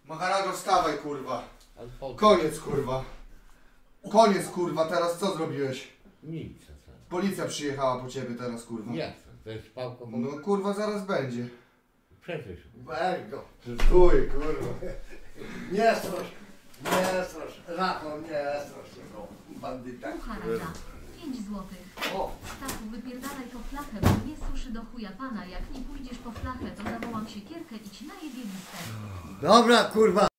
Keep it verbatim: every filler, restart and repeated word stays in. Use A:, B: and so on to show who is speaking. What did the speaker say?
A: Maharado, wstawaj, kurwa.
B: Ale po...
A: Koniec, kurwa. Koniec, kurwa, teraz co zrobiłeś?
B: Nic. Co?
A: Policja przyjechała po ciebie teraz, kurwa.
B: Jak to? To jest pałka?
A: No kurwa, zaraz będzie.
B: Przecież.
C: Weź go. Chuj, kurwa. Nie strasz. Nie strasz. Rafał, nie strasz tego bandyta.
D: Pucharada. pięć złotych.
C: O.
D: Stachu, wypierdalaj po flachę, bo nie suszy do chuja pana. Jak nie pójdziesz po flachę, to zawołam siekierkę i ci najebie listę.
C: Dobra, kurwa.